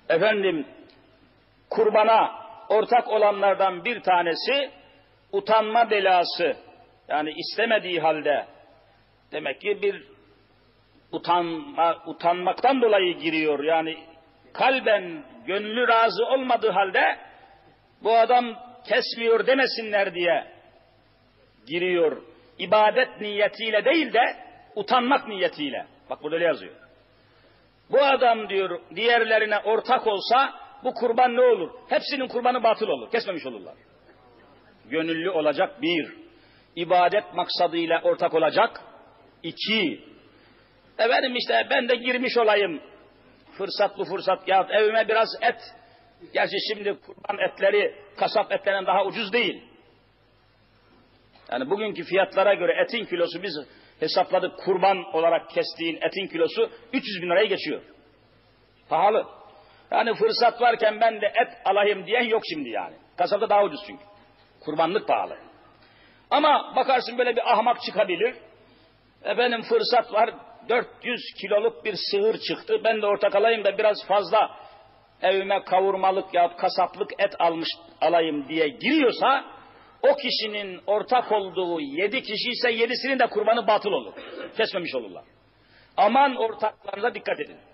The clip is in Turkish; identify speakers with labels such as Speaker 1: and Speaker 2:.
Speaker 1: Efendim, kurbana ortak olanlardan bir tanesi utanma belası. Yani istemediği halde demek ki bir utanmaktan dolayı giriyor. Yani kalben gönlü razı olmadığı halde bu adam kesmiyor demesinler diye giriyor. İbadet niyetiyle değil de utanmak niyetiyle. Bak burada öyle yazıyor. Bu adam diyor diğerlerine ortak olsa bu kurban ne olur? Hepsinin kurbanı batıl olur. Kesmemiş olurlar. Gönüllü olacak bir. İbadet maksadıyla ortak olacak. İki. Efendim işte ben de girmiş olayım. Fırsat ya evime biraz et. Gerçi şimdi kurban etleri kasap etlerinden daha ucuz değil. Yani bugünkü fiyatlara göre etin kilosu biz hesapladık, kurban olarak kestiğin etin kilosu 300 bin liraya geçiyor. Pahalı. Yani fırsat varken ben de et alayım diyen yok şimdi yani. Kasapta daha ucuz çünkü. Kurbanlık pahalı. Ama bakarsın böyle bir ahmak çıkabilir. Efendim fırsat var, 400 kiloluk bir sığır çıktı. Ben de ortak alayım da biraz fazla evime kavurmalık ya kasaplık et alayım diye giriyorsa o kişinin ortak olduğu 7 kişi ise 7'sinin de kurbanı batıl olur. Kesmemiş olurlar. Aman ortaklarınıza dikkat edin.